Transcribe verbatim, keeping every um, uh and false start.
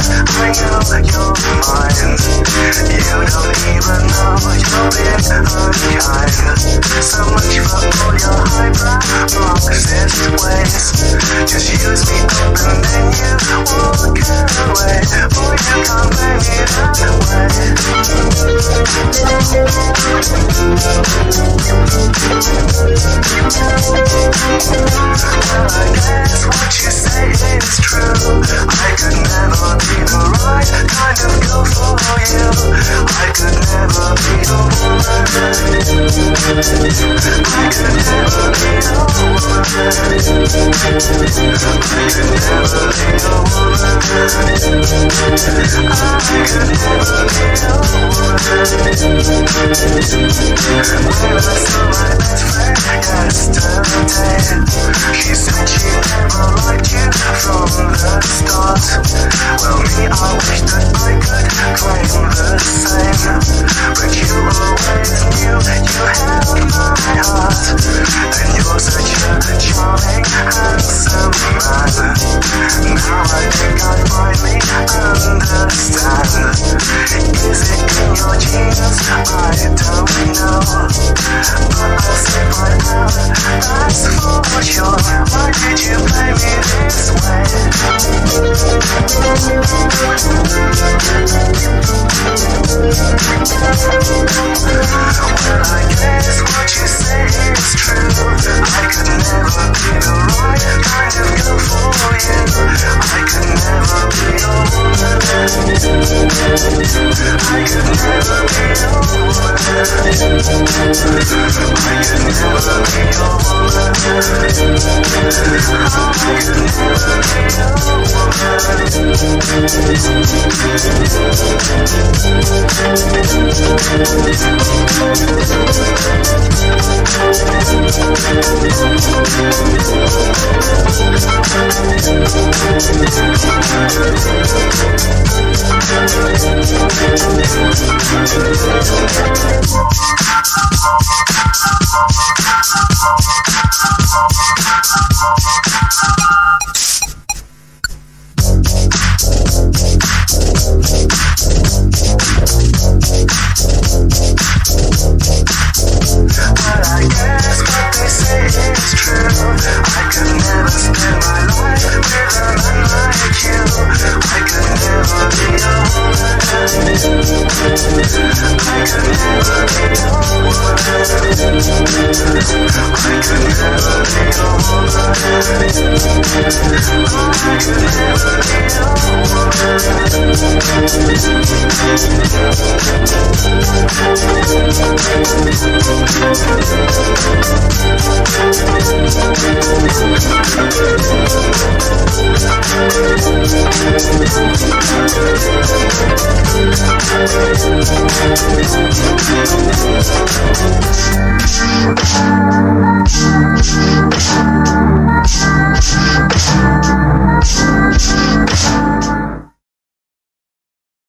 I know you're mine. You don't even know you're being unkind. So much for all your highbrow Marxist ways. Just use me up and then you walk away. Boy, you can't blame me that way. Well, I guess what you say is true. I could never be the right kind of girl for you. I could never be the woman. I could never be the woman. I could never be the woman. I could never be the woman. When I saw my best friend yesterday, she said she never liked you from the start. Well, me, I wish that I could claim the same, but you always knew you held my heart. And you're such a charming, handsome man. Now I think I finally understand. Is it in your genes? I don't know, but I'll say right now, that's for sure. Why did you play me this way? Well, I guess what you say is true. I could never be the right kind of girl for you. I could never be your woman. I could never be your woman. I could never be your woman. I could never be your We'll be right back.